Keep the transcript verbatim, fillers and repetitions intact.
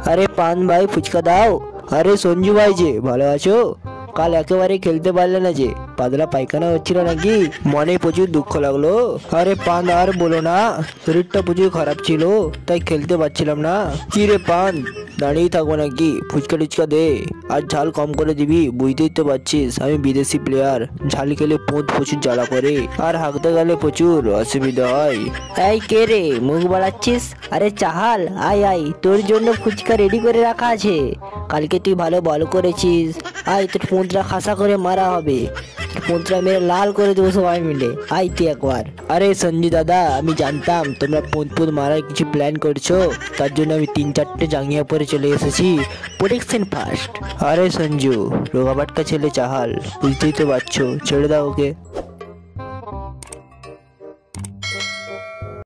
আরে পান ভাই ফুচকা দাও। আরে সঞ্জু ভাই যে ভালো আছো? কাল একেবারে খেলতে পারলে না যে, পাতলা পায়খানা হচ্ছিল নাকি? মনে প্রচুর দুঃখ লাগলো। আরে পান আর বলো না, শরীরটা প্রচুর খারাপ ছিল, তাই খেলতে পারছিলাম না। কি রে পান, দাঁড়িয়ে থাকবো নাকি? ফুচকা টুচকা দে, আর ঝাল কম করে দিবি। বুঝতেই তো পারছিস আমি বিদেশি প্লেয়ার, ঝাল খেলে পোঁত প্রচুর জ্বালা করে, আর হাঁকতে গেলে প্রচুর অসুবিধা হয়। এই কে রে, মুখ বাড়াচ্ছিস? আরে চাহাল, আয় আয়, তোর জন্য ফুচকা রেডি করে রাখা আছে। কালকে তুই ভালো বল করেছিস, আয় তোর পোঁতরা খাসা করে মারা হবে। পোঁতরা মেরে লাল করে দেবো সবাই মিলে, আয় তুই একবার। আরে সঞ্জু দাদা, আমি জানতাম তোমরা পোঁত পোঁত মারার কিছু প্ল্যান করছো, তার জন্য আমি তিন চারটে জাঙ্গিয়া পরে চলে এসেছি, প্রোটেকশন ফার্স্ট। আরে সঞ্জু, রোগা বাটকা ছেলে চাহাল, বুঝতেই তো পারছো, ছেড়ে দাও ওকে।